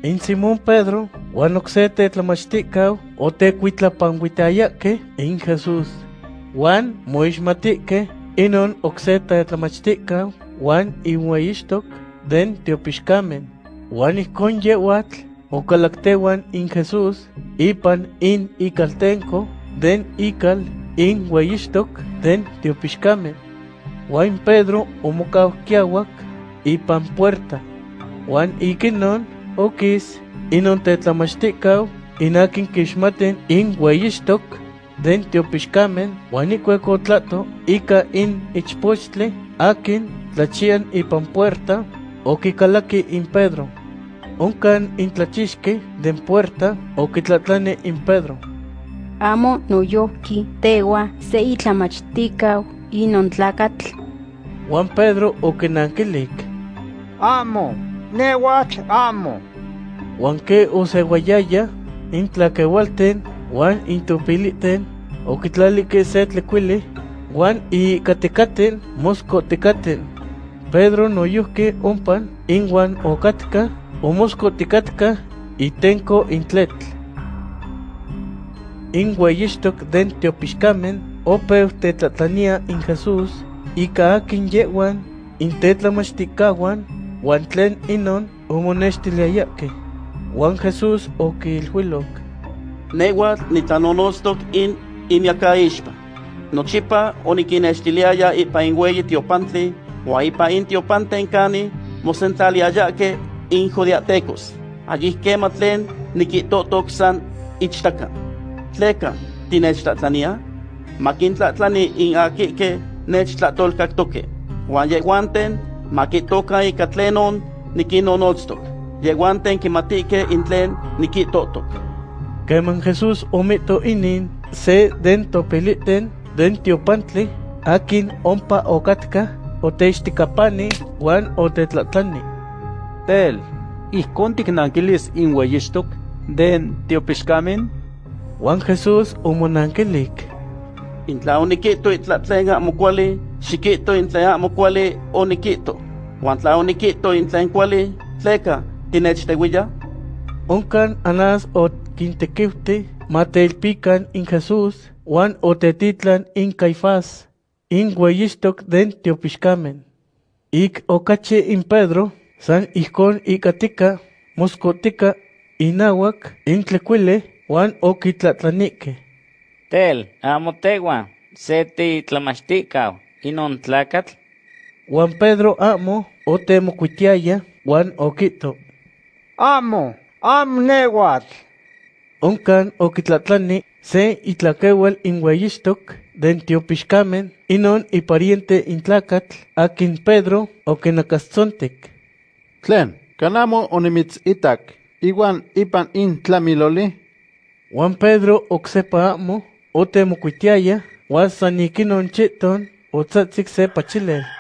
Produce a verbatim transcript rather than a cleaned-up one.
In Simón Pedro, Juan okse tetlamachtikau, o tecuitlapanguitayake in Jesús. Juan moixmatike, inon okse tetlamachtikau, Juan inueyixtok, den teopixkamen. Juan ihkon yewatl, okalaktewan in Jesús, ipan in ikaltenko, den ikal in weyixtok, den teopixkamen. Juan Pedro omokau kiawak, ipan puerta. Juan ikinon, okis, inon tetlamachtikau, inakin kixmaten in weyixtok, den teopixkamen, Juan ikuekotlato, ika in ichpochtli, akin tlachian ipan puerta, okikalaki in Pedro. Onkan in tlachixki den puerta, okitlatlani in Pedro. Amo noyohki tewa se itlamachtikau inon tlakatl. Juan Pedro okinankilik. Amo, newatl amo. Juan ke osewayaya, in tlakewalten, Juan in topiliten, okitlalike se tlekuili, Juan i katikaten, mosco tikaten. Pedro noyohki ompan, in Juan okatka, o mosco tikatka, y tenko in tletl. In weyixtok den teopixkamen, opeu tetlatlania in Jesús, ika akin yewan, in tetlamachtikauan, Juan tlen inon omonextiliayake. Juan Jesús okilhuilok. Newatl nitanonostok in imiakaixpa. Nochipa onikinextiliaya ipa in weyi tiopantli, wa ipa in tiopanten kani, mosentlaliayake in judiatecos. Allí quema tlen nikitotok san ichtaka. Tleka, tinechtatlania, makintlatlani in akike nechtlatolkaktoke. Juan yeguanten, makitoka ika tlenon nikinonotstok. Yeguanten kimatike in tlen nikitotok. Keman Jesús omito inin, se den topiliten, den tiopantli, akin ompa okatka, otechtikapani, Juan otetlatlani. Tel, ihkon tiknankilis in weyixtok, den teopixkamen. Juan Jesús omonankilik. Intla onikito itlatlenga mokuali, xikito intla mokuali onikito. Juan tla onikito intla kuali, tleka tinechtehuilla. Onkan anas ot kintekiuti, matelpikan in Jesús, Juan otetitlan in Caifás, in weyixtok den teopixkamen. Ik okachi in Pedro, san ihkon ikatika, moscotika, inawak, in tlekuile, Juan okitlatlanike. Tel, amo tewa, se titlamachtikau, inon tlakatl. Juan Pedro amo, otemokuitiaya, Juan okito. Amo, am newatl. Onkan okitlatlani, se itlakewel in weyixtok, den teopixkamen, inon ipariente in tlakatl, akin Pedro okinakatzontek. Tlen, kanamo onimitz itak, iwan ipan in tlamiloli. Juan Pedro oksepa amo, otemokuitiaya, Juan san ikinon chiton, otzatzik se pachilel.